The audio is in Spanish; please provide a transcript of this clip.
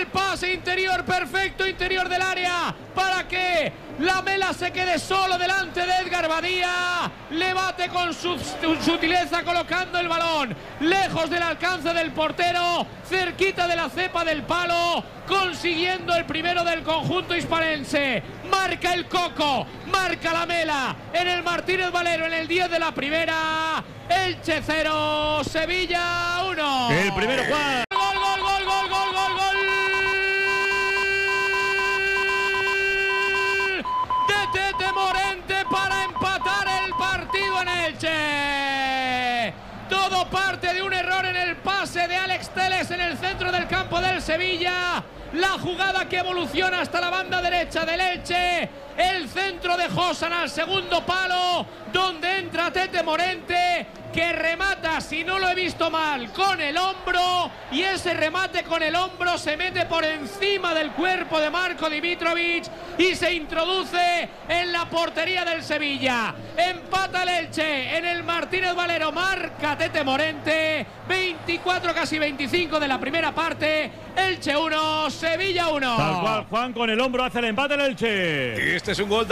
pase interior perfecto, interior del área, para que Lamela se quede solo delante de Edgar Badía. Le bate con su sutileza colocando el balón lejos del alcance del portero, cerquita de la cepa del palo, consiguiendo el primero del conjunto hispalense. Marca el Coco, marca Lamela en el Martínez Valero en el 10 de la primera. Elche 0, Sevilla 1. El primero, Juan. Gol de Tete Morente para empatar el partido en Elche. Todo parte de un error en el pase de Alex Telles en el centro del campo del Sevilla. La jugada que evoluciona hasta la banda derecha del Elche. El centro de Josan al segundo palo, donde entra Tete Morente, que remata, si no lo he visto mal, con el hombro, y ese remate con el hombro se mete por encima del cuerpo de Marko Dimitrovic y se introduce en la portería del Sevilla. Empata el Elche en el Martínez Valero, marca Tete Morente, 24 casi 25 de la primera parte. Elche 1, Sevilla 1. Tal cual, Juan, con el hombro hace el empate el Elche. Y este es un gol